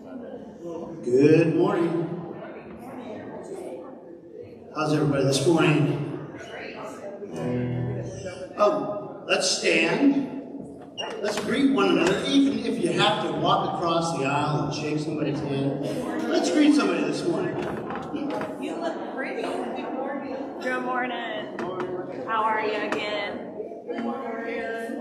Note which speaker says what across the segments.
Speaker 1: Good morning. How's everybody this morning? Let's stand. Let's greet one another, even if you have to walk across the aisle and shake somebody's hand. Let's greet somebody this morning.
Speaker 2: You look pretty. Good morning. How are you again? Good morning.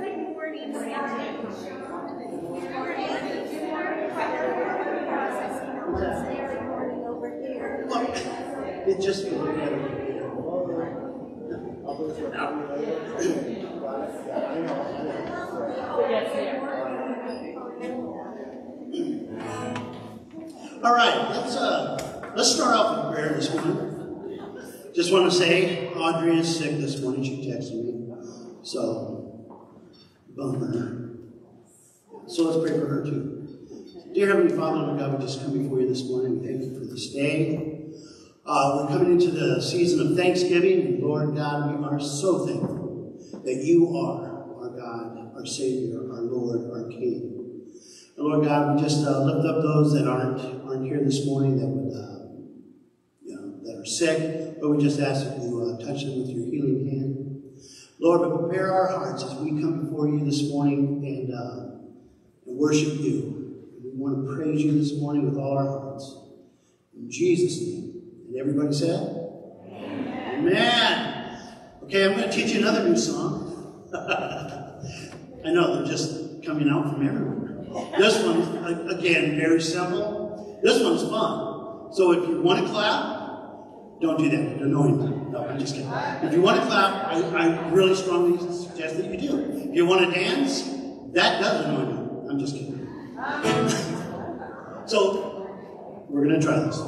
Speaker 1: It just all right, let's start off with prayer this morning. Just want to say, Audrey is sick this morning. She texted me, so bummer. So let's pray for her too. Dear Heavenly Father, Lord God, we just come before you this morning. We thank you for this day. We're coming into the season of Thanksgiving, and Lord God, we are so thankful that you are our God, our Savior, our Lord, our King. And Lord God, we just lift up those that aren't here this morning, that would, that are sick, but we just ask that you touch them with your healing hand. Lord, but prepare our hearts as we come before you this morning and worship you. We want to praise you this morning with all our hearts. In Jesus' name. And everybody said? Amen. Amen. Okay, I'm going to teach you another new song. I know, they're just coming out from everywhere. This one, again, very simple. This one's fun. So if you want to clap, don't do that. It's annoying. No, I'm just kidding. If you want to clap, I really strongly suggest that you do. If you want to dance, that does annoy me. I'm just kidding. So, we're going to try this.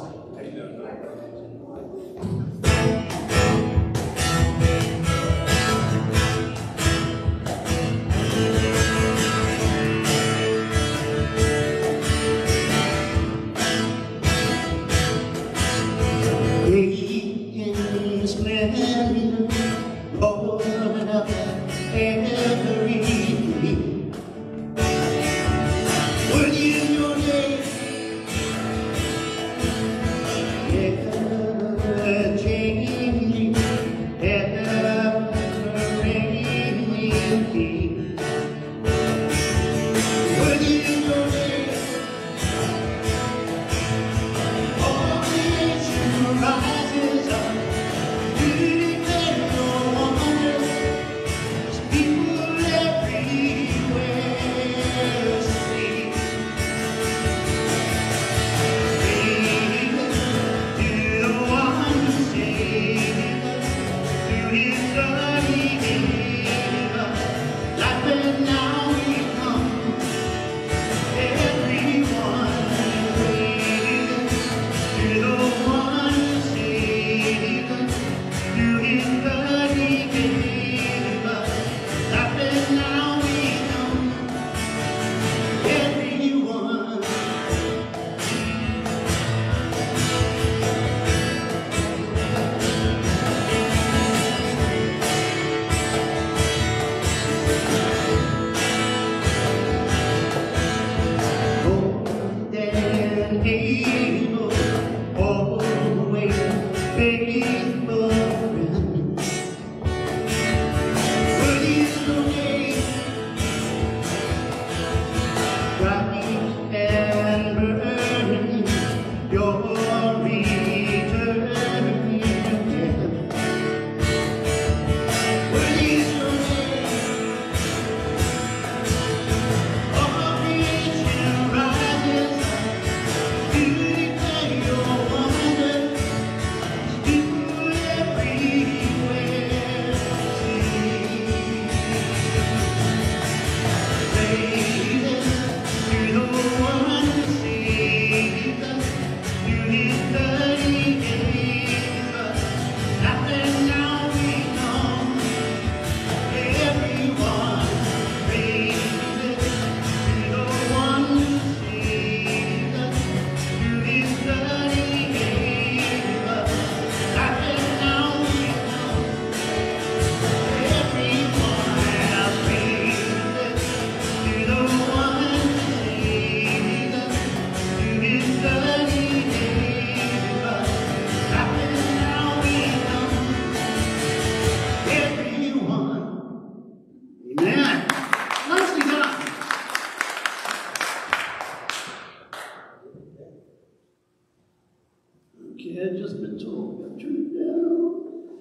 Speaker 1: She had just been told, "I've turned it down."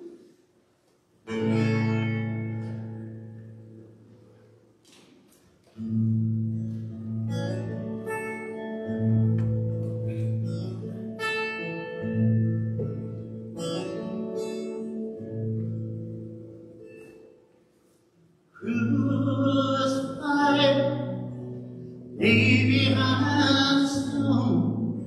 Speaker 1: Crucified, lay behind the stone,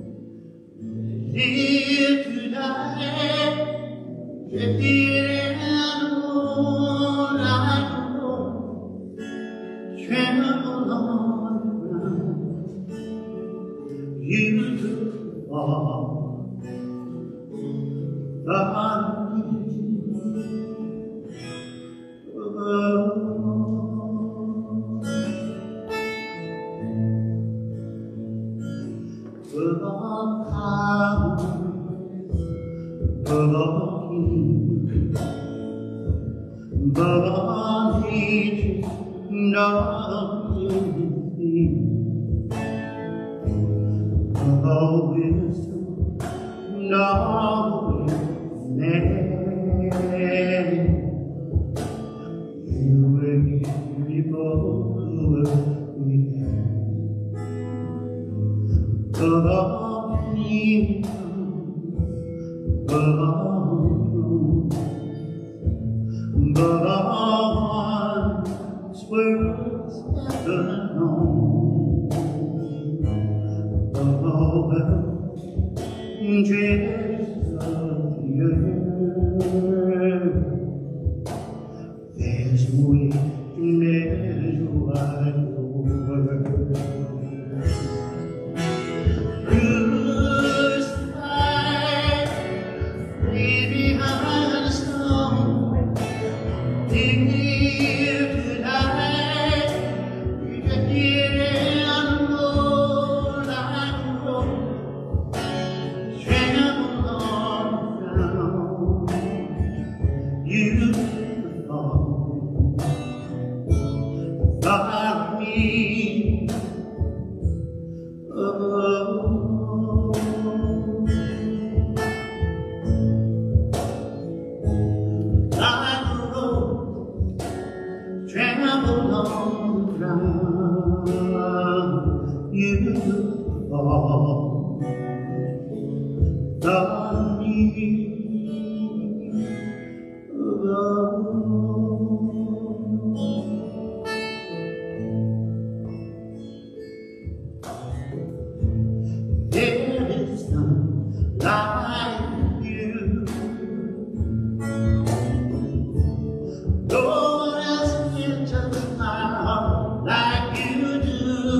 Speaker 1: live to die, drifted and alone like a rope, tremble on the ground. You took the fall, but of all power, of all kings, of all nations, and all living, of all wisdom, and all man. You were here before we began. Of all kingdoms, of all thrones, of all ones worlds ever known, of all wealth and treasures of the earth, there's no way to measure wide your worth. Crucified, lay behind the stone, live to die, rejected and alone like a rope, tremble on the ground. You took the fall, follow me. Like a rope, trampled on the ground. You took the fall, thought of me. There is none like you. No one else can touch my heart like you do.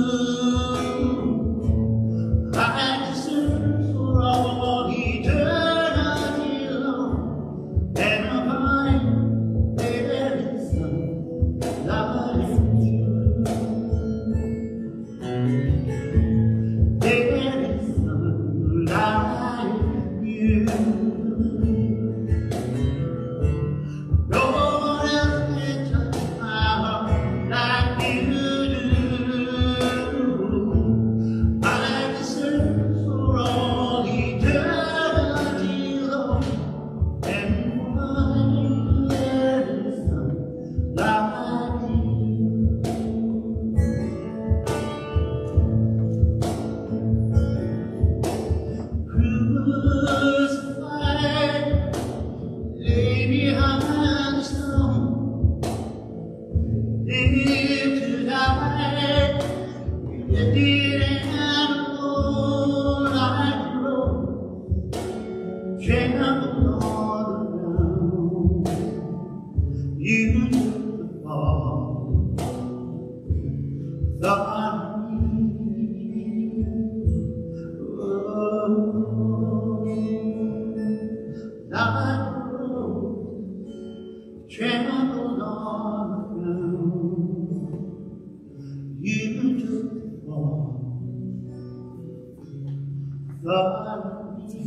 Speaker 1: I deserve for all eternity long, and of mine there is none like you. There is none like you. No one else can touch my heart like you do. I deserve for all eternity long, and mine there is none like you. Crucified, lay behind the stone, live to die, rejected and alone like a rope, trampled on the ground. You took the fall, thought of me. Like a rope, trampled on the ground. You took the fall, thought of me.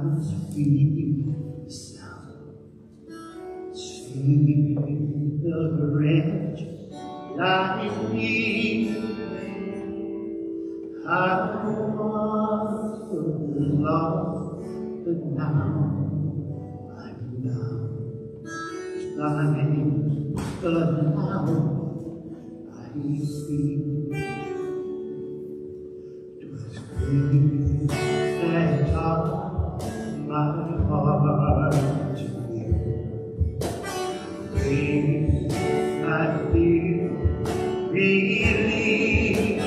Speaker 1: sweet sound. Sweet the wretch like me. I was lost, but now I'm found. Blind, but now I see. It was grace that taught my heart to feel. Grace I feel relief.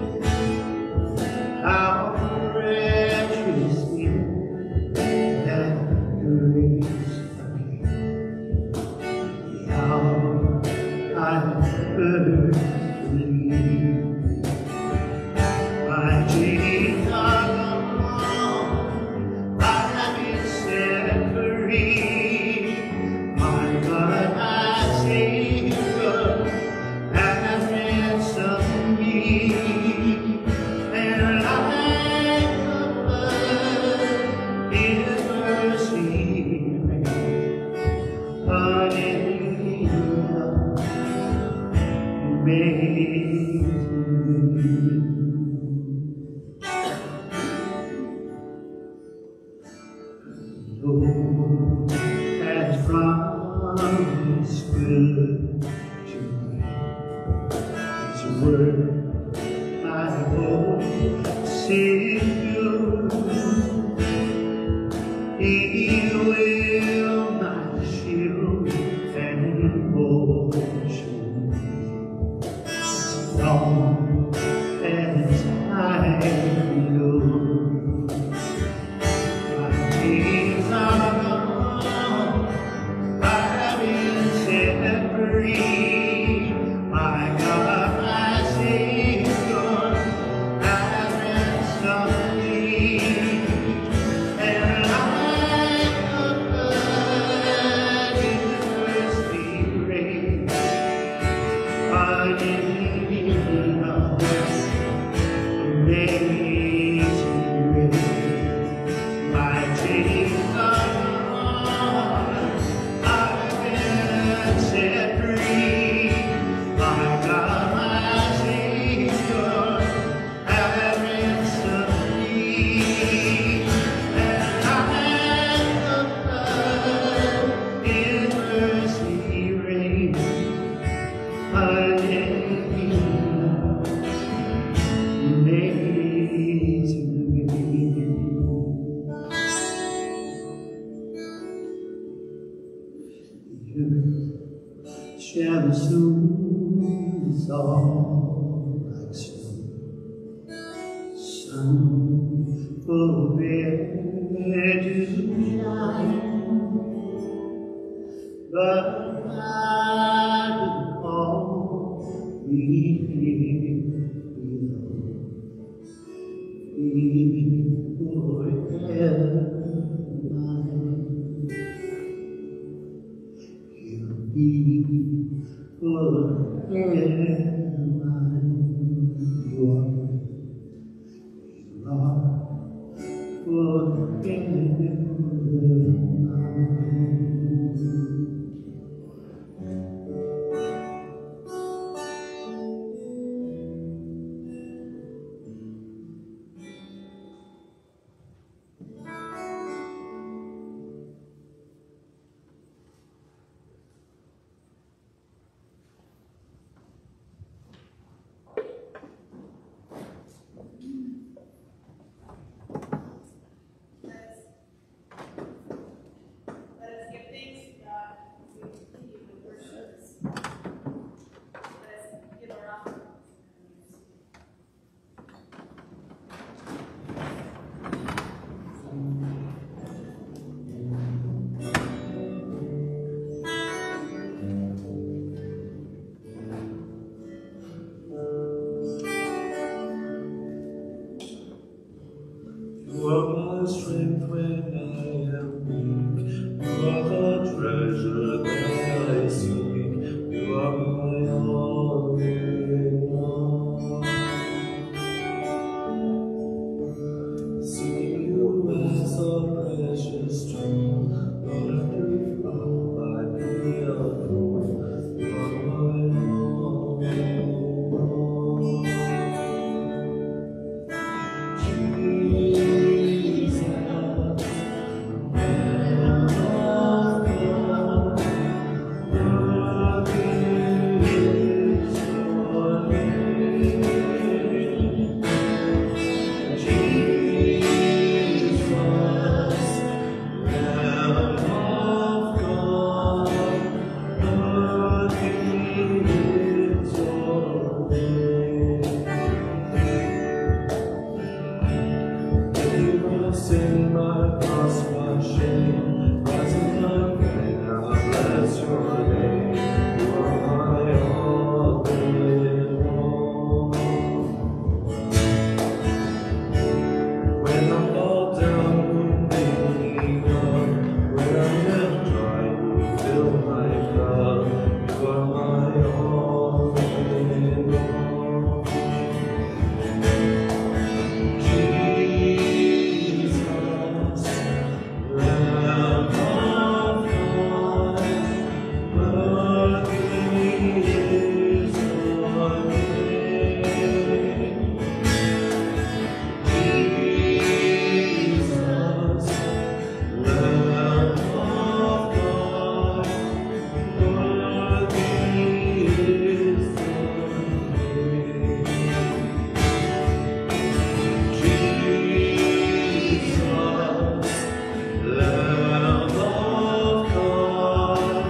Speaker 1: How precious is that grace appeared. How I first believed. My chains are gone, I have been set free. My God, my Savior, has ransomed me. And like the flood, His mercy reigns. Hallelujah, amazing. Lord has promised good to me. His word I hope secure. He will my shield and portion. As long as I know my chains are gone, I have been set free. My God, my Savior, has ransomed me. And like the flood, His mercy reigns. Hallelujah, amazing grace. My chains are gone, I've been set free. My God, my Savior, has ransomed me. And like the flood, His mercy reigns. Hallelujah, amazing grace. You shall soon dissolve like snow. Sun forbear to shine, but I will always be forever mine. You'll be forever mine. You are forever mine.
Speaker 3: Strength when I am weak, you are the treasure that I seek. You are my all in all. Seeking you as a precious my cross, my shame, rising my pain, I bless your name. You are my all in all. When I fall down, you make me up. When I am dry, you fill my cup. You are my all in all. Jesus, Lamb of God, worthy is your name. Jesus, Lamb of God, worthy is your name. Jesus, Lamb of God,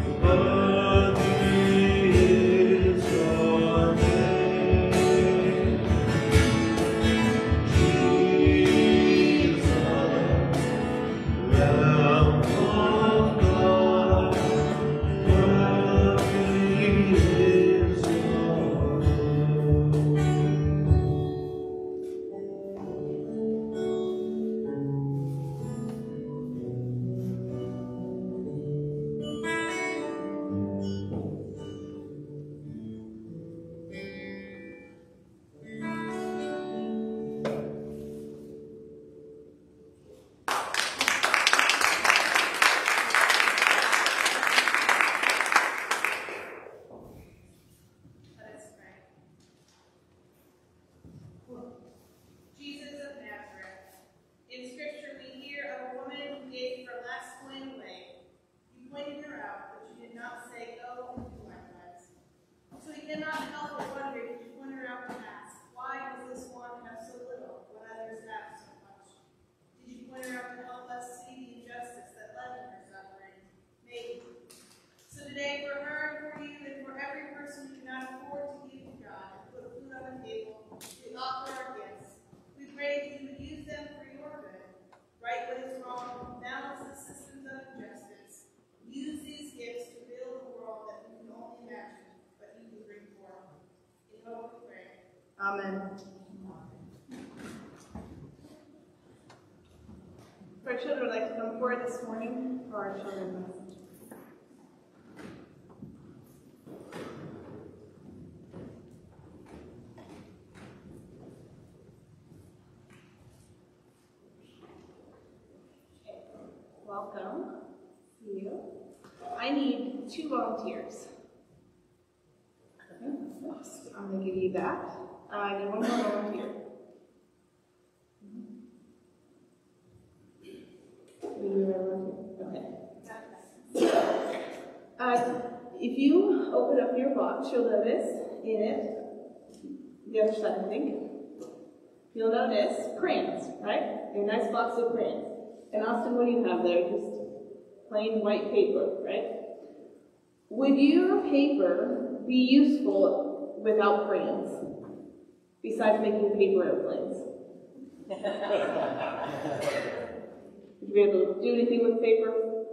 Speaker 3: worthy is your name. Jesus, Lamb of God, worthy is your
Speaker 2: Let us pray. Jesus of Nazareth, in Scripture we hear of a woman who gave her last coin away. You pointed her out, but you did not say, go and do likewise. So we cannot help but wonder, did you point her out and ask, why does this one have so little when others have so much? Did you point her out to help us see the injustice that led to her suffering? Maybe. So today, for her and for you and for every person who cannot afford to give to God and put food on the table, we offer our gifts. We pray that you would use them for your good. Right what is wrong, balance the systems of injustice. Use these gifts to build a world that we can only imagine, but you can bring forth. In hope we pray. Amen. If our children would like to come forward this morning for our children's message. Welcome. See you. I need 2 volunteers. I'm going to give you that. I need 1 more volunteer. Okay. If you open up your box, you'll notice in it, the other side, I think, you'll notice crayons, right? A nice box of crayons. And Austin, what do you have there? Just plain white paper, right? Would your paper be useful without crayons, besides making paper airplanes? Would you be able to do anything with paper?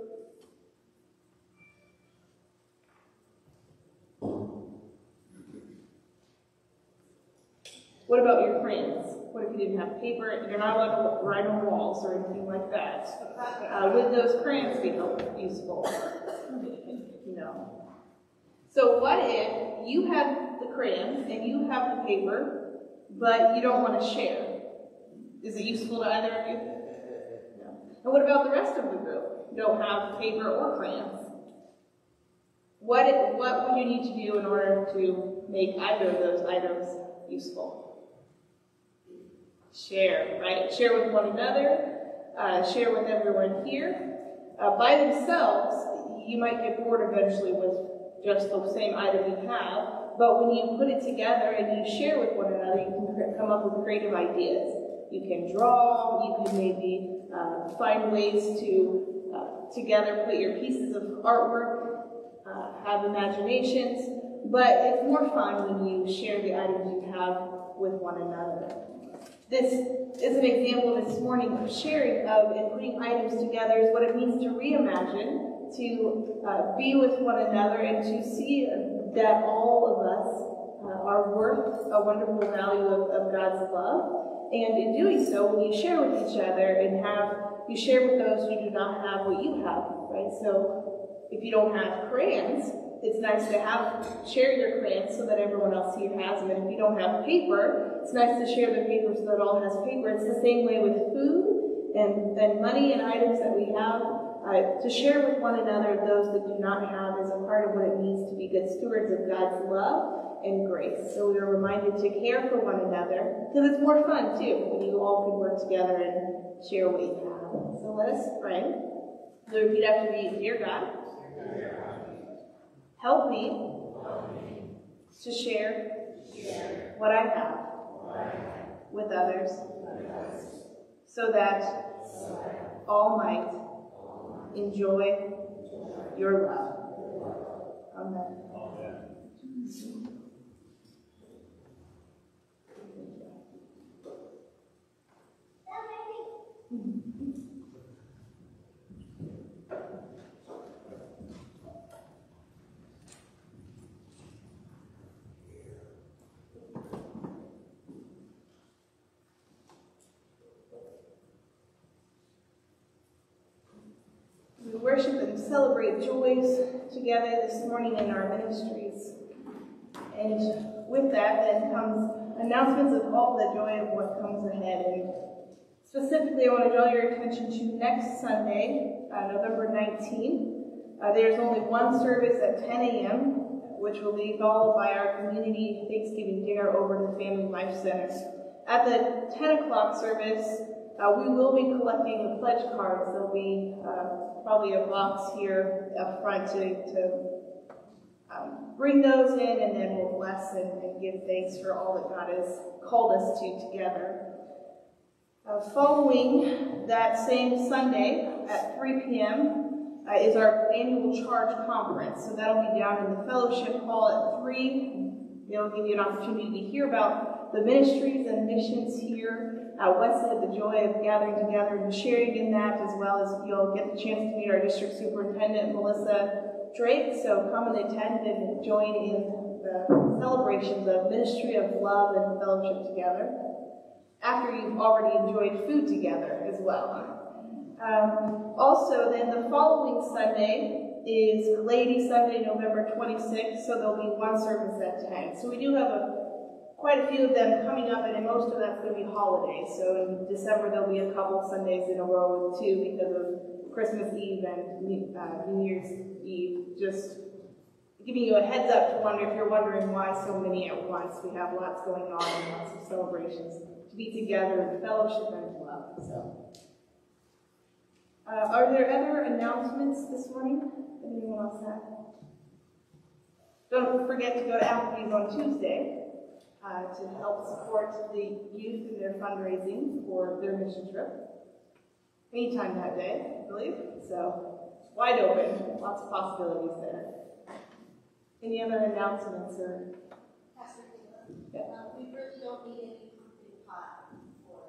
Speaker 2: What about your crayons? What if you didn't have paper? You're not allowed to write on walls or anything like that. Would those crayons be useful? No. So what if you have the crayons and you have the paper, but you don't want to share? Is it useful to either of you? No. And what about the rest of the group? You don't have paper or crayons. What would you need to do in order to make either of those items useful? Share, right? Share with one another, share with everyone here. By themselves, you might get bored eventually with just the same item you have, but when you put it together and you share with one another, you can come up with creative ideas. You can draw, you can maybe find ways to together put your pieces of artwork, have imaginations, but it's more fun when you share the items you have with one another. This is an example this morning of sharing of and putting items together is what it means to reimagine, to be with one another, and to see that all of us are worth a wonderful value of God's love. And in doing so, when you share with each other and you share with those who do not have what you have, right? So if you don't have crayons, it's nice to share your crayons so that everyone else here has them. And if you don't have paper, it's nice to share the paper so that all has paper. It's the same way with food and money and items that we have. To share with one another those that do not have is a part of what it means to be good stewards of God's love and grace. So we are reminded to care for one another, because it's more fun too when you all can work together and share what you have. So let us pray. So repeat after me. Dear God, help me to share what I have with others, so that all might enjoy your love. Amen. We worship and celebrate joys together this morning in our ministries. And with that then comes announcements of all the joy of what comes ahead. And specifically, I want to draw your attention to next Sunday, November 19th. There's only one service at 10 a.m., which will be followed by our community Thanksgiving dinner over in the Family Life Center. At the 10 o'clock service, we will be collecting the pledge cards. There'll be probably a box here up front to bring those in, and then we'll bless and give thanks for all that God has called us to together. Following that same Sunday at 3 p.m. Is our annual Charge Conference. So that'll be down in the Fellowship Hall at 3. It'll give you an opportunity to hear about the ministries and missions here. Wesley had the joy of gathering together and sharing in that, as well as you'll get the chance to meet our district superintendent, Melissa Drake. So come and attend and join in the celebrations of ministry of love and fellowship together, after you've already enjoyed food together as well. Also, then the following Sunday is Lady Sunday, November 26th, so there'll be one service at 10. So we do have quite a few of them coming up, and most of that's going to be holidays. So in December, there'll be a couple Sundays in a row with two because of Christmas Eve and New Year's Eve. Just giving you a heads up to wonder if you're wondering why so many at once. We have lots going on and lots of celebrations to be together in fellowship and love. So, are there other announcements this morning? Anyone else have? Don't forget to go to Applebee's on Tuesday to help support the youth in their fundraising for their mission trip. Anytime that day, I believe. So, wide open. Lots of possibilities there. Any other announcements or?
Speaker 4: Pastor Taylor,
Speaker 2: yeah.
Speaker 4: We really don't need any pumpkin pie for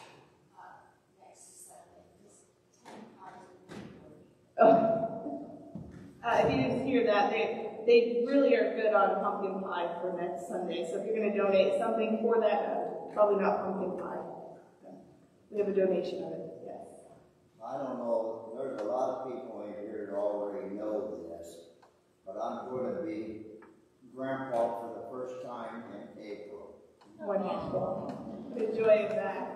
Speaker 4: next Sunday. Just 10 pies.
Speaker 2: Oh. If you didn't hear that, they really are good on pumpkin pie for next Sunday. So if you're going to donate something for that, probably not pumpkin pie. We have a donation of it, yes.
Speaker 5: I don't know, there's a lot of people in here that already know this, but I'm going to be grandpa for the first time in April.
Speaker 2: Wonderful. The joy of that.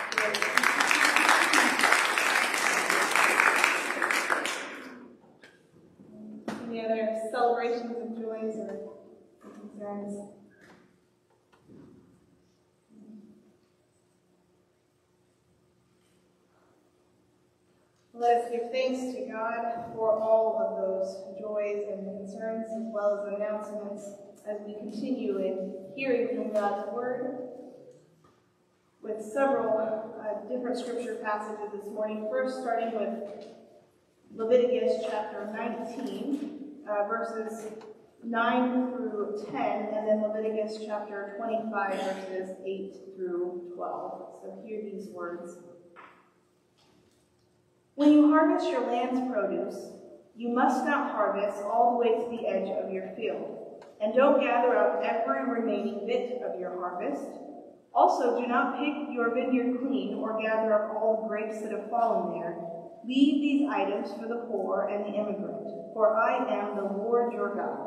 Speaker 2: Any other celebrations of joys or concerns? Let us give thanks to God for all of those joys and concerns, as well as announcements, as we continue in hearing from God's Word, with several different scripture passages this morning. First, starting with Leviticus chapter 19, verses 9 through 10, and then Leviticus chapter 25, verses 8 through 12. So hear these words. When you harvest your land's produce, you must not harvest all the way to the edge of your field, and don't gather up every remaining bit of your harvest. Also, do not pick your vineyard clean or gather up all the grapes that have fallen there. Leave these items for the poor and the immigrant, for I am the Lord your God.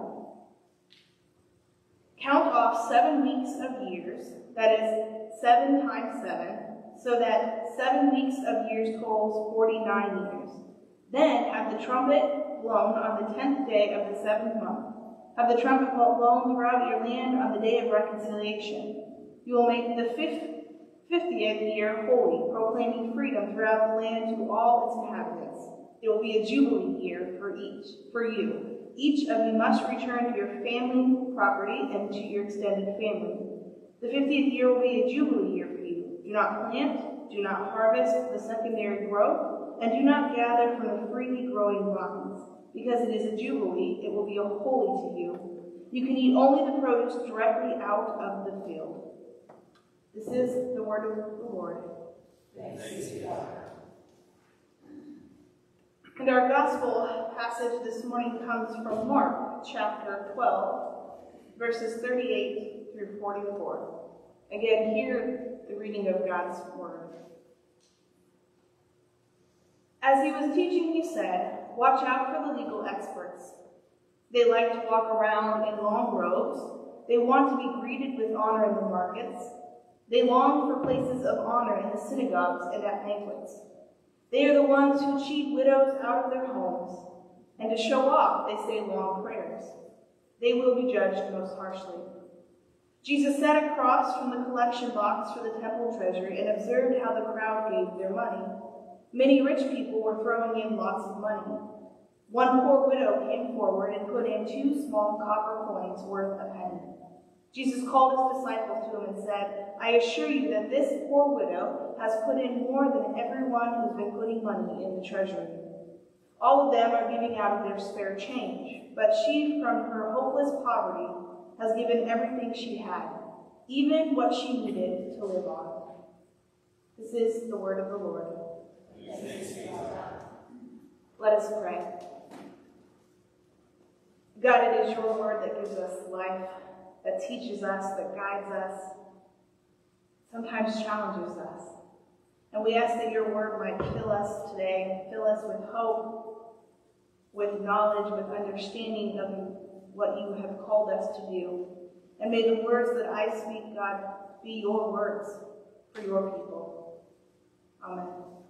Speaker 2: Count off 7 weeks of years, that is 7 times 7, so that 7 weeks of years totals 49 years. Then have the trumpet blown on the 10th day of the 7th month. Have the trumpet blown throughout your land on the day of reconciliation. You will make the 50th year holy, proclaiming freedom throughout the land to all its inhabitants. It will be a jubilee year for you. Each of you must return to your family property and to your extended family. The 50th year will be a jubilee year for you. Do not plant, do not harvest the secondary growth, and do not gather from the freely growing vines. Because it is a jubilee, it will be holy to you. You can eat only the produce directly out of the field. This is the word of the Lord.
Speaker 4: Thanks be to God.
Speaker 2: And our gospel passage this morning comes from Mark chapter 12, verses 38 through 44. Again, hear the reading of God's word. As he was teaching, he said, "Watch out for the legal experts. They like to walk around in long robes. They want to be greeted with honor in the markets. They long for places of honor in the synagogues and at banquets. They are the ones who cheat widows out of their homes, and to show off, they say long prayers. They will be judged most harshly." Jesus sat across from the collection box for the temple treasury and observed how the crowd gave their money. Many rich people were throwing in lots of money. One poor widow came forward and put in 2 small copper coins worth a penny. Jesus called his disciples to him and said, "I assure you that this poor widow has put in more than everyone who's been putting money in the treasury. All of them are giving out of their spare change, but she, from her hopeless poverty, has given everything she had, even what she needed to live on." This is the word of the Lord. Let us pray. God, it is your word that gives us life, that teaches us, that guides us, sometimes challenges us. And we ask that your word might fill us today, fill us with hope, with knowledge, with understanding of what you have called us to do. And may the words that I speak, God, be your words for your people. Amen.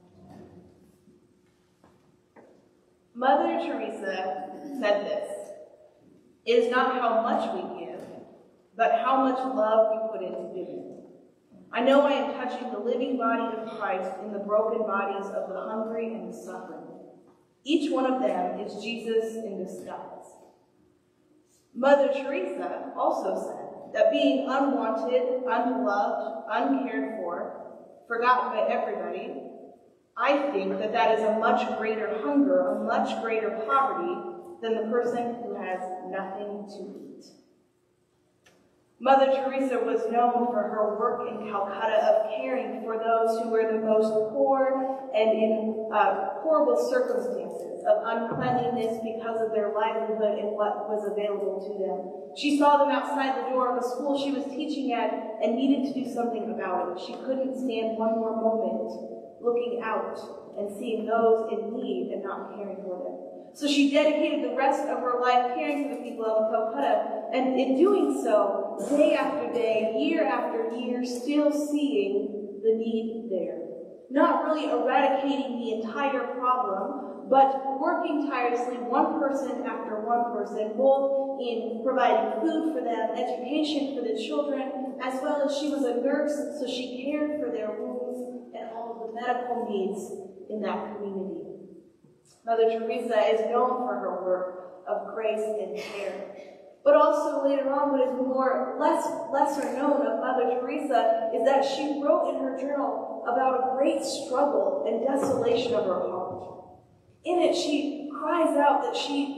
Speaker 2: Mother Teresa said this, "It is not how much we give, but how much love we put into giving. I know I am touching the living body of Christ in the broken bodies of the hungry and the suffering. Each one of them is Jesus in disguise." Mother Teresa also said that being unwanted, unloved, uncared for, forgotten by everybody, I think that that is a much greater hunger, a much greater poverty than the person who has nothing to eat. Mother Teresa was known for her work in Calcutta of caring for those who were the most poor and in horrible circumstances of uncleanliness because of their livelihood and what was available to them. She saw them outside the door of a school she was teaching at and needed to do something about it. She couldn't stand one more moment looking out and seeing those in need and not caring for them. So she dedicated the rest of her life caring for the people of Calcutta, and in doing so, day after day, year after year, still seeing the need there. Not really eradicating the entire problem, but working tirelessly, one person after one person, both in providing food for them, education for the children, as well as she was a nurse, so she cared for their wounds and all of the medical needs in that community. Mother Teresa is known for her work of grace and care. But also later on, what is lesser known of Mother Teresa is that she wrote in her journal about a great struggle and desolation of her heart. In it, she cries out that she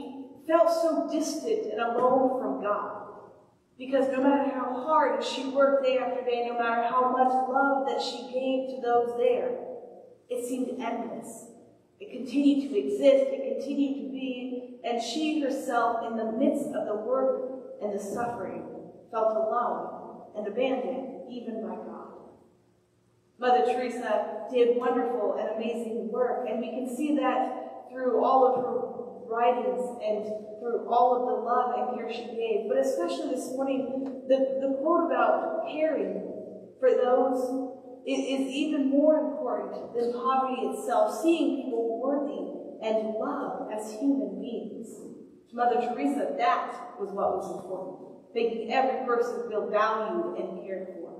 Speaker 2: felt so distant and alone from God. Because no matter how hard she worked day after day, no matter how much love that she gave to those there, it seemed endless. It continued to exist, it continued to be, and she herself, in the midst of the work and the suffering, felt alone and abandoned, even by God. Mother Teresa did wonderful and amazing work, and we can see that through all of her writings and through all of the love and care she gave. But especially this morning, the quote about caring for those is even more important than poverty itself, seeing people worthy and loved as human beings. To Mother Teresa, that was what was important, making every person feel valued and cared for.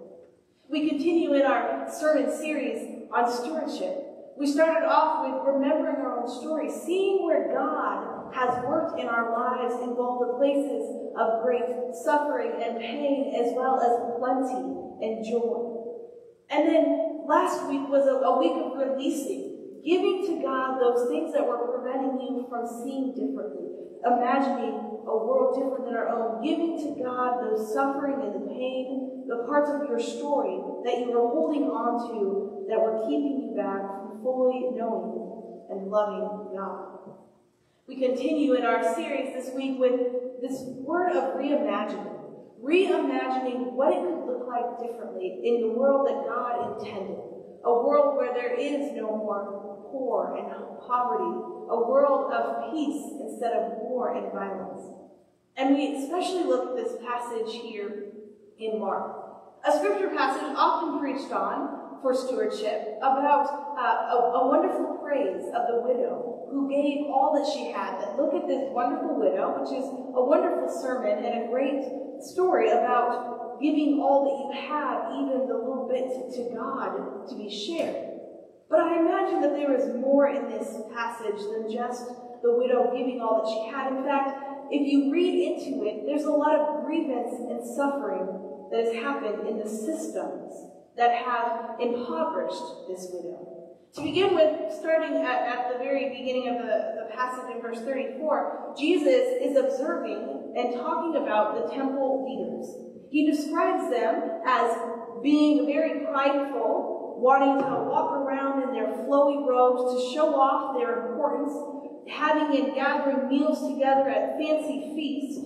Speaker 2: We continue in our sermon series on stewardship. We started off with remembering our own story, seeing where God has worked in our lives in both the places of great suffering and pain, as well as plenty and joy. And then last week was a week of releasing, giving to God those things that were preventing you from seeing differently, imagining a world different than our own, giving to God those suffering and the pain, the parts of your story that you were holding on to that were keeping you back from fully knowing and loving God. We continue in our series this week with this word of reimagining. Reimagining what it could look like differently in the world that God intended. A world where there is no more poor and poverty. A world of peace instead of war and violence. And we especially look at this passage here in Mark. A scripture passage often preached on for stewardship about a wonderful praise of the widow who gave all that she had. That look at this wonderful widow, which is a wonderful sermon and a great story about giving all that you have, even the little bit, to God to be shared. But I imagine that there is more in this passage than just the widow giving all that she had. In fact, if you read into it, there's a lot of grievance and suffering that has happened in the systems that have impoverished this widow. To begin with, starting at the very beginning of the passage in verse 34, Jesus is observing and talking about the temple leaders. He describes them as being very prideful, wanting to walk around in their flowy robes to show off their importance, having and gathering meals together at fancy feasts,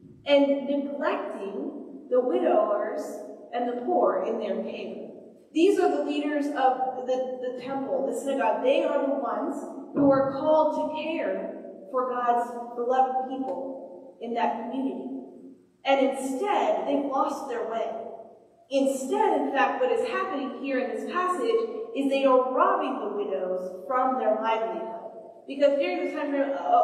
Speaker 2: and neglecting the widowers and the poor in their care. These are the leaders of the temple, the synagogue. They are the ones who are called to care for God's beloved people in that community. And instead, they've lost their way. Instead, in fact, what is happening here in this passage is they are robbing the widows from their livelihood. Because during this time,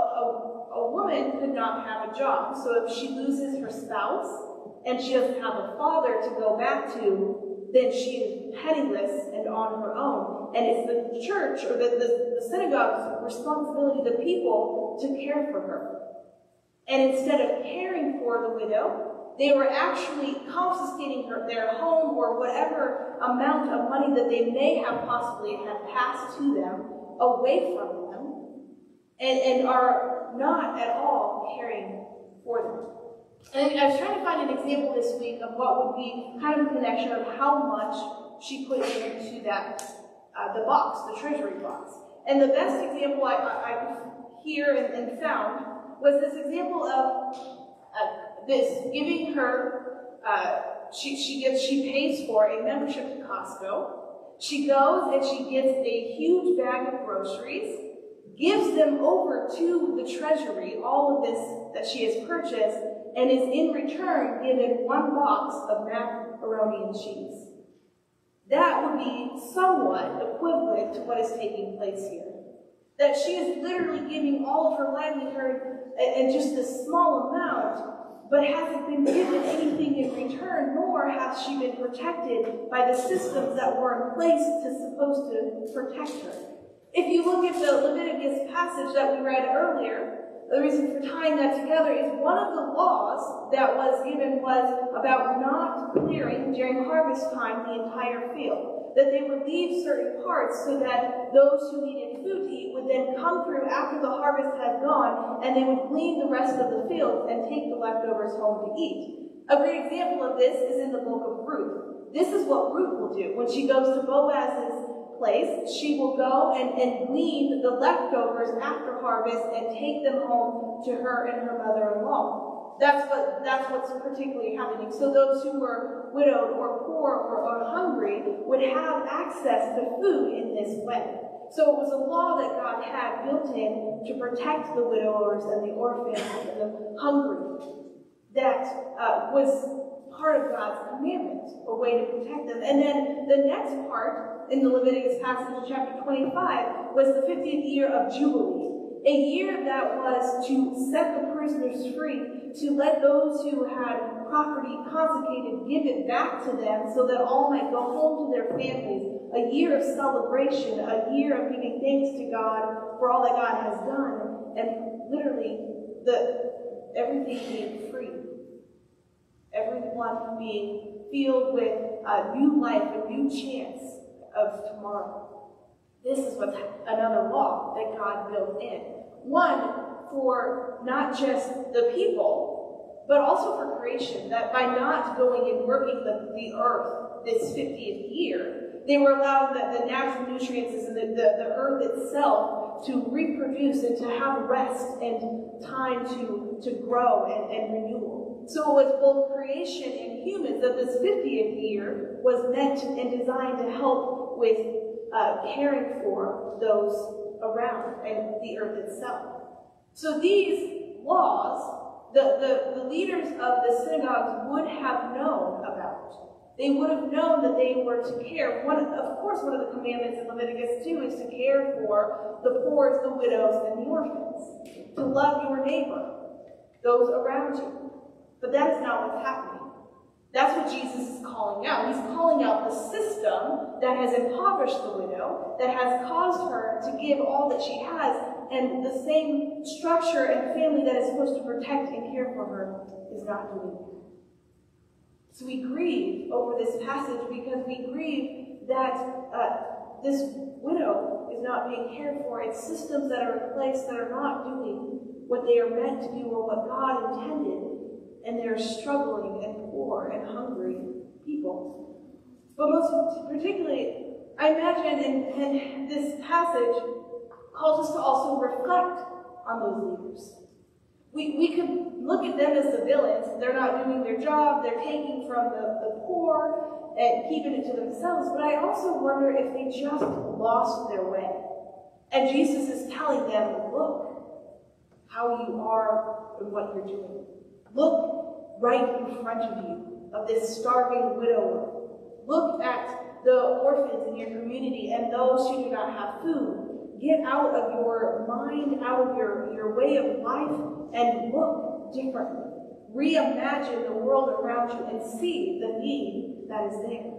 Speaker 2: a woman could not have a job. So if she loses her spouse and she doesn't have a father to go back to, then she is penniless and on her own. And it's the church or the synagogue's responsibility, the people, to care for her. And instead of caring for the widow, they were actually confiscating their home or whatever amount of money that they may have possibly had passed to them away from them, and are not at all caring for them. And I was trying to find an example this week of what would be kind of a connection of how much she put into that the box, the treasury box. And the best example I could hear and found was this example of this giving her. She pays for a membership to Costco. She goes and she gets a huge bag of groceries, gives them over to the treasury, all of this that she has purchased, and is in return given one box of macaroni and cheese. That would be somewhat equivalent to what is taking place here. That she is literally giving all of her livelihood and just this small amount, but hasn't been given anything in return, nor has she been protected by the systems that were in place supposed to protect her. If you look at the Leviticus passage that we read earlier, the reason for tying that together is one of the laws that was given was about not clearing during harvest time the entire field. That they would leave certain parts so that those who needed food to eat would then
Speaker 6: come through after the harvest had gone, and they would glean the rest of the field and take the leftovers home to eat. A great example of this is in the book of Ruth. This is what Ruth will do. When she goes to Boaz's place, she will go and glean the leftovers after harvest and take them home to her and her mother-in-law. That's what's particularly happening. So those who were widowed or poor or hungry would have access to food in this way. So it was a law that God had built in to protect the widowers and the orphans and the hungry. That was part of God's commandment, a way to protect them. And then the next part in the Leviticus passage, chapter 25, was the 50th year of Jubilee, a year that was to set the prisoners free, to let those who had property confiscated give it back to them so that all might go home to their families, a year of celebration, a year of giving thanks to God for all that God has done, and literally everything being free. Everyone being filled with a new life, a new chance of tomorrow. This is what's another law that God built in. One, for not just the people, but also for creation, that by not going and working the earth this 50th year, they were allowed the natural nutrients and the earth itself to reproduce and to have rest and time to grow and renewal. So it was both creation and humans that this 50th year was meant and designed to help with caring for those around and the earth itself. So these laws, the leaders of the synagogues would have known about. They would have known that they were to care. Of course, one of the commandments in Leviticus 2 is to care for the poor, the widows, and the orphans. To love your neighbor, those around you. But that is not what's happening. That's what Jesus is calling out. He's calling out the system that has impoverished the widow, that has caused her to give all that she has, and the same structure and family that is supposed to protect and care for her is not doing it. So we grieve over this passage because we grieve that this widow is not being cared for. It's systems that are in place that are not doing what they are meant to do or what God intended. And they're struggling and poor and hungry people. But most particularly, I imagine in this passage calls us to also reflect on those leaders. We could look at them as the villains. They're not doing their job. They're taking from the poor and keeping it to themselves. But I also wonder if they just lost their way. And Jesus is telling them, look how you are and what you're doing. Look right in front of you, of this starving widower. Look at the orphans in your community and those who do not have food. Get out of your mind, out of your way of life, and look differently. Reimagine the world around you and see the need that is there.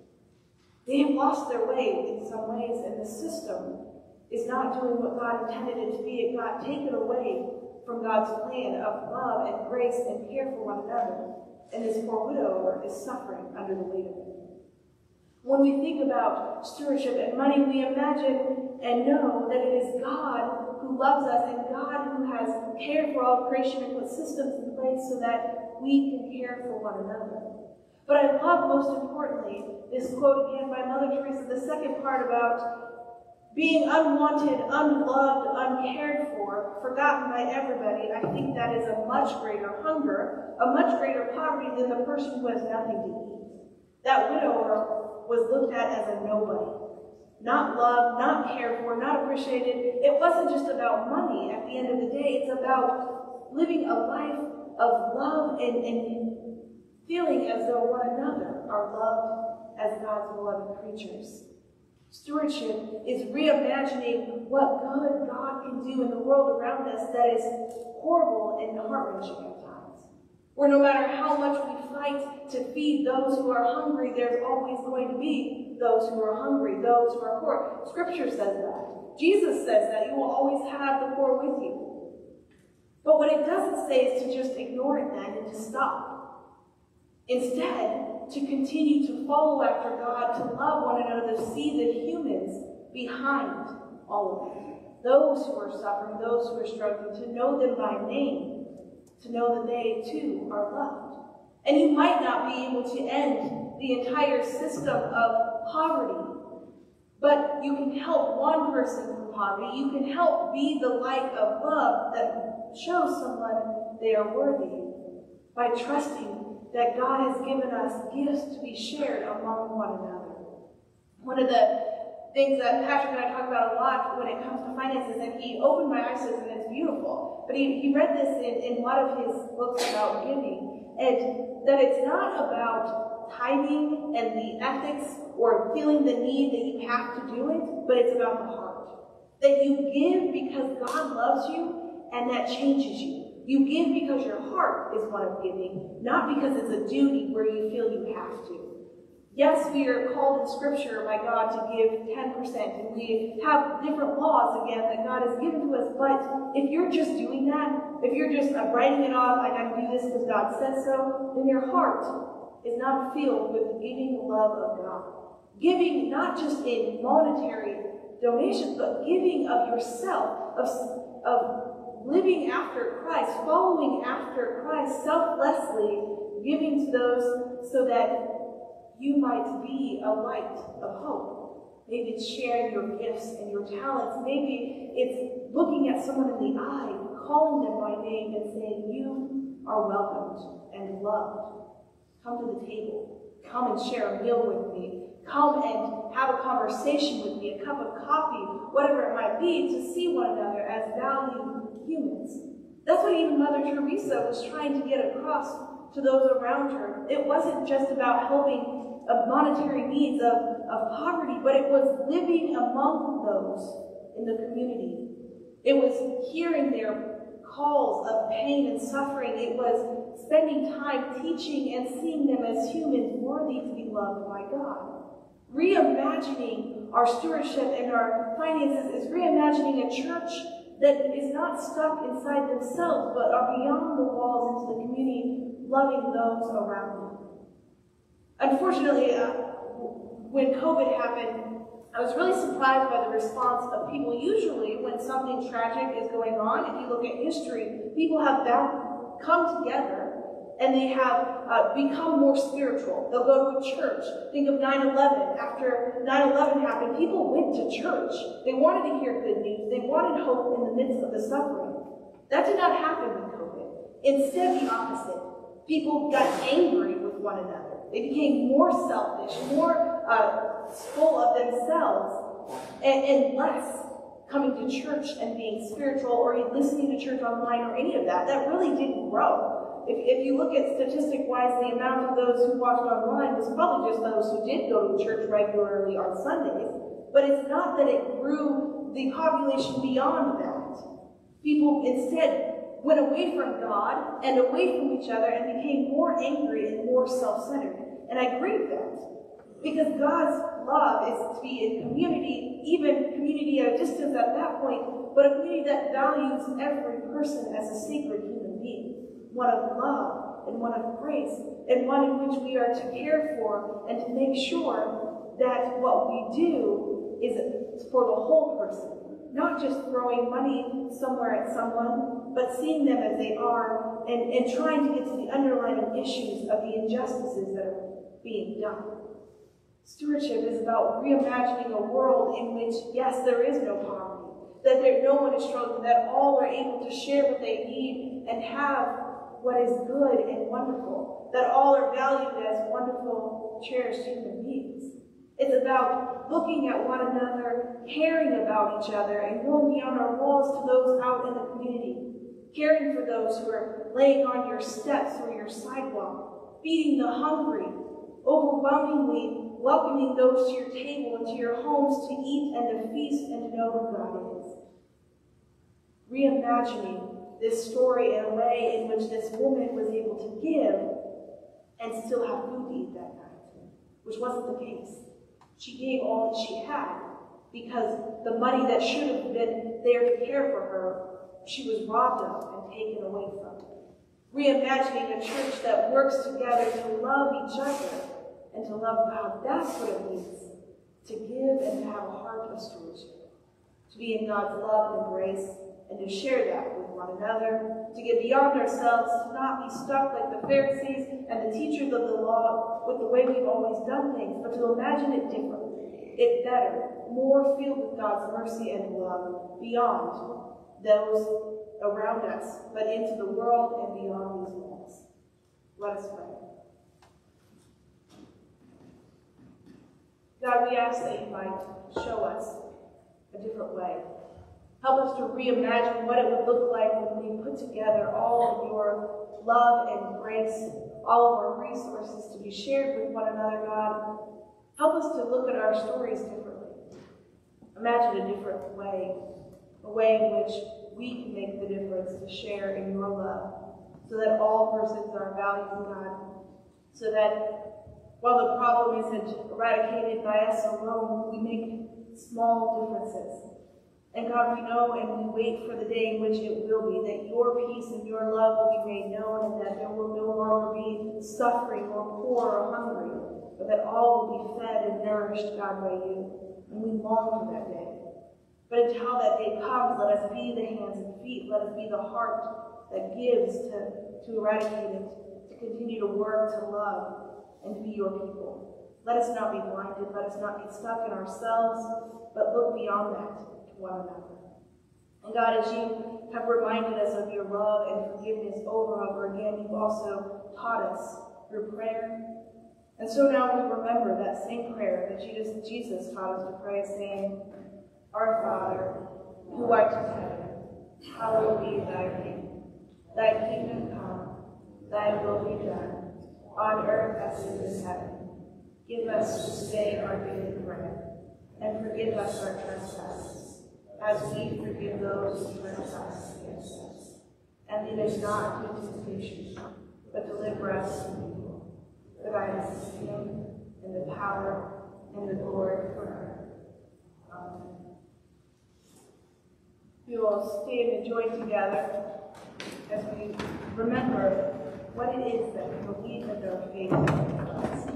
Speaker 6: They have lost their way in some ways, and the system is not doing what God intended it to be. It got taken away from God's plan of love and grace and care for one another. And this poor widower is suffering under the weight of it. When we think about stewardship and money, we imagine and know that it is God who loves us and God who has cared for all creation and put systems in place so that we can care for one another. But I love, most importantly, this quote again by Mother Teresa, the second part about being unwanted, unloved, uncared for, forgotten by everybody. I think that is a much greater hunger, a much greater poverty than the person who has nothing to eat. That widower was looked at as a nobody. Not loved, not cared for, not appreciated. It wasn't just about money at the end of the day. It's about living a life of love and feeling as though one another are loved as God's beloved creatures. Stewardship is reimagining what good God can do in the world around us that is horrible and heart-wrenching at times. Where no matter how much we fight to feed those who are hungry, there's always going to be those who are hungry, those who are poor. Scripture says that. Jesus says that. You will always have the poor with you. But what it doesn't say is to just ignore it then and to stop. Instead, to continue to follow after God, to love one another, to see the humans behind all of it. those who are suffering, those who are struggling, to know them by name, to know that they too are loved. And you might not be able to end the entire system of poverty, but you can help one person from poverty. You can help be the light of love that shows someone they are worthy by trusting that God has given us gifts to be shared among one another. One of the things that Patrick and I talk about a lot when it comes to finances, and he opened my eyes to this, and it's beautiful, but he read this in one of his books about giving, and that it's not about tithing and the ethics or feeling the need that you have to do it, but it's about the heart. That you give because God loves you, and that changes you. You give because your heart is one of giving, not because it's a duty where you feel you have to. Yes, we are called in Scripture by God to give 10%, and we have different laws, again, that God has given to us, but if you're just doing that, if you're just writing it off, I got to do this because God said so, then your heart is not filled with the giving love of God. Giving not just in monetary donations, but giving of yourself, of living after Christ, following after Christ, selflessly giving to those so that you might be a light of hope. Maybe it's sharing your gifts and your talents. Maybe it's looking at someone in the eye, calling them by name and saying, you are welcomed and loved. Come to the table. Come and share a meal with me. Come and have a conversation with me, a cup of coffee, whatever it might be, to see one another as valued humans. That's what even Mother Teresa was trying to get across to those around her. It wasn't just about helping monetary needs of poverty, but it was living among those in the community. It was hearing their calls of pain and suffering. It was spending time teaching and seeing them as humans worthy to be loved by God. Reimagining our stewardship and our finances is reimagining a church that is not stuck inside themselves, but are beyond the walls into the community, loving those around them. Unfortunately, when COVID happened, I was really surprised by the response of people. Usually, when something tragic is going on, if you look at history, people have come together and they have become more spiritual. They'll go to a church. Think of 9/11. After 9/11 happened, people went to church. They wanted to hear good news. They wanted hope in the midst of the suffering. That did not happen with COVID. Instead, the opposite. People got angry with one another. They became more selfish, more full of themselves, and less coming to church and being spiritual or listening to church online or any of that. That really didn't grow. If you look at statistic-wise, the amount of those who watched online was probably just those who did go to church regularly on Sundays. But it's not that it grew the population beyond that. People instead went away from God and away from each other and became more angry and more self-centered. And I grieve that. Because God's love is to be in community, even community at a distance at that point, but a community that values every person as a sacred human being. One of love and one of grace, and one in which we are to care for and to make sure that what we do is for the whole person. Not just throwing money somewhere at someone, but seeing them as they are and trying to get to the underlying issues of the injustices that are being done. Stewardship is about reimagining a world in which, yes, there is no poverty, that no one is struggling, that all are able to share what they need and have what is good and wonderful, that all are valued as wonderful, cherished human beings. It's about looking at one another, caring about each other, and going beyond our walls to those out in the community, caring for those who are laying on your steps or your sidewalk, feeding the hungry, overwhelmingly welcoming those to your table and to your homes to eat and to feast and to know who God is. Reimagining this story in a way in which this woman was able to give and still have food to eat that night, which wasn't the case. She gave all that she had because the money that should have been there to care for her, she was robbed of and taken away from. Reimagining a church that works together to love each other and to love God. That's what it means to give and to have a heart of stewardship. to be in God's love and embrace, and to share that with one another, to get beyond ourselves, to not be stuck like the Pharisees and the teachers of the law with the way we've always done things, but to imagine it differently, it better, more filled with God's mercy and love beyond those around us, but into the world and beyond these walls. Let us pray. God, we ask that you might show us a different way. Help us to reimagine what it would look like when we put together all of your love and grace, all of our resources to be shared with one another, God. Help us to look at our stories differently. Imagine a different way, a way in which we can make the difference to share in your love, so that all persons are valued, God, so that while the problem isn't eradicated by us alone, we make small differences. And God, we know and we wait for the day in which it will be, that your peace and your love will be made known, and that there will no longer be suffering or poor or hungry, but that all will be fed and nourished, God, by you. And we long for that day. But until that day comes, let us be the hands and feet, let us be the heart that gives to eradicate it, to continue to work, to love, and to be your people. Let us not be blinded, let us not get stuck in ourselves, but look beyond that to one another. And God, as you have reminded us of your love and forgiveness over and over again, you've also taught us through prayer. And so now we remember that same prayer that Jesus taught us to pray, saying, Our Father, who art in heaven, hallowed be thy name. Thy kingdom come, thy will be done, on earth as it is in heaven. Give us this day our daily bread, and forgive us our trespasses, as we forgive those who trespass against us. And lead us not into temptation, but deliver us from evil. For thine is the kingdom, and the power, and the glory forever. Amen. We will stand and join together as we remember what it is that we believe that our faith is.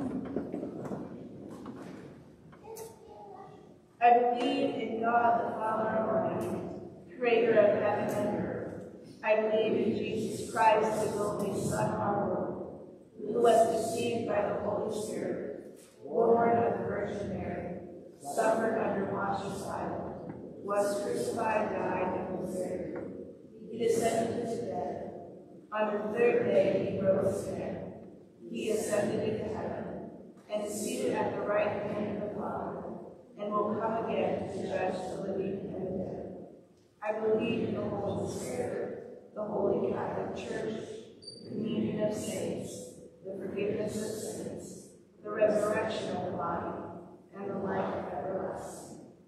Speaker 6: I believe in God the Father Almighty, creator of heaven and earth. I believe in Jesus Christ, his only Son, our Lord, who was conceived by the Holy Spirit, born of the Virgin Mary, suffered under Pontius Pilate, was crucified, died, and was buried. He descended to death. On the third day he rose again. He ascended into heaven, and is seated at the right hand of the Father, and will come again to judge the living and the dead. I believe in the Holy Spirit, the Holy Catholic Church, the communion of saints, the forgiveness of sins, the resurrection of the body, and the life everlasting.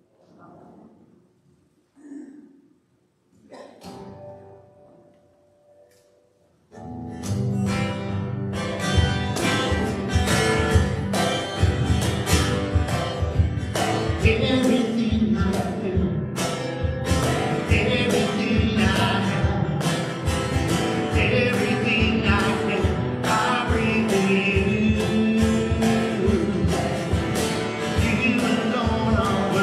Speaker 1: Everything I feel, everything I have, everything I can, I bring to you. You alone are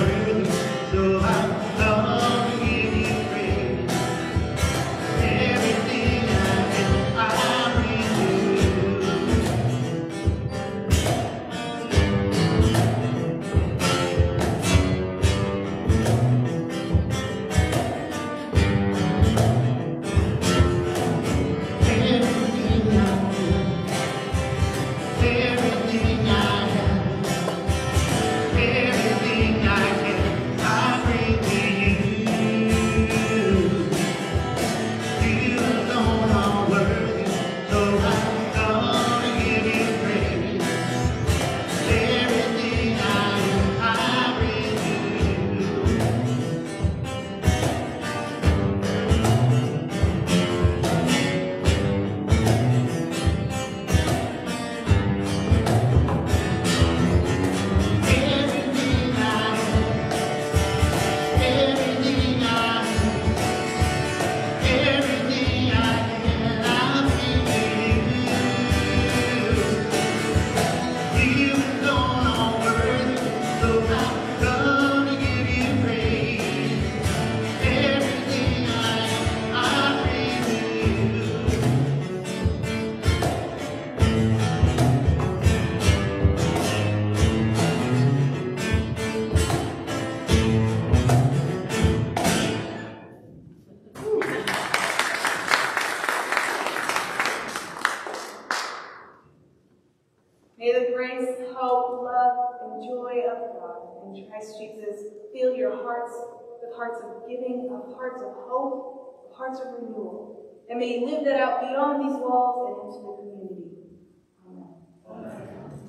Speaker 6: your hearts with hearts of giving, of hearts of hope, of hearts of renewal. And may you live that out beyond these walls and into the community. Amen.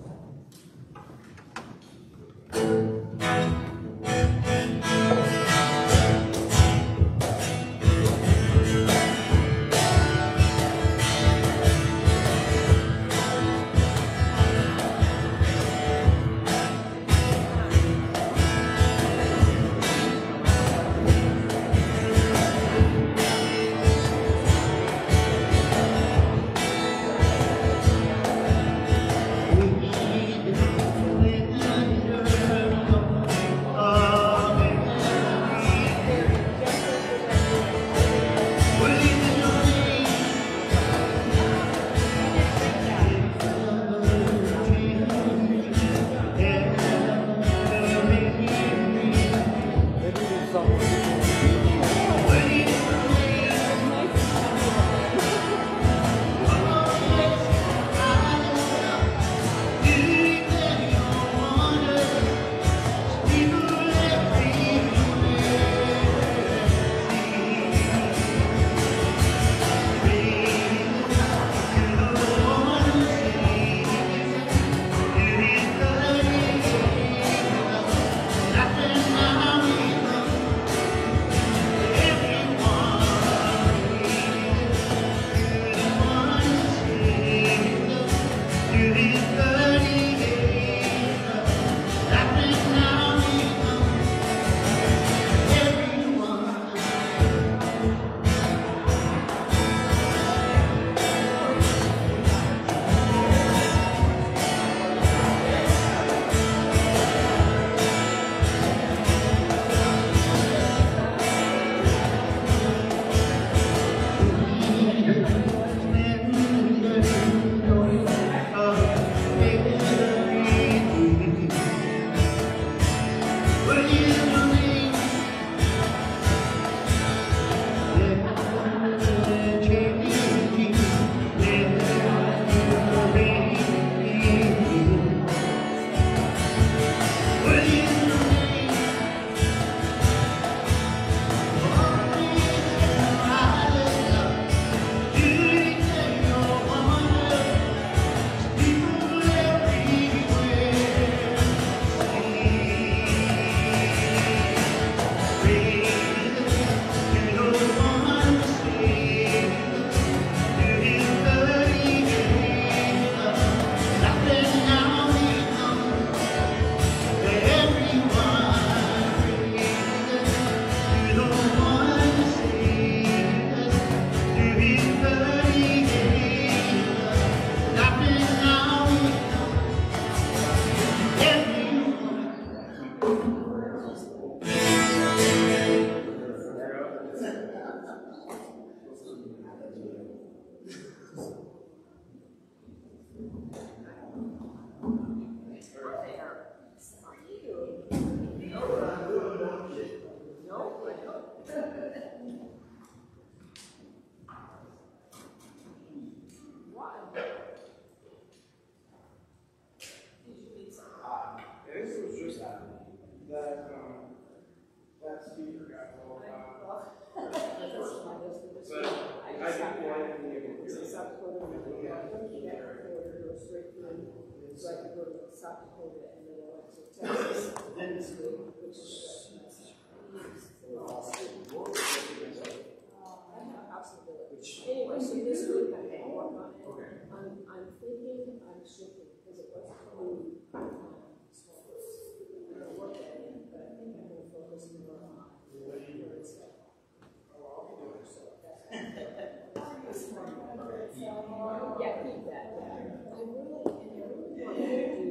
Speaker 4: South Dakota, and then I went to Texas, which is absolutely. Anyway, so this week I'm going to work on it. Okay. I'm thinking I'm shifting because it wasn't really I'm going to work at it, but I think I'm going to focus more on where it's at. Oh, I'll be doing so. Yeah, keep that. Yeah. I really want to do.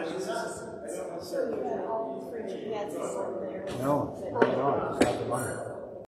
Speaker 7: No, not at all. It's not the money.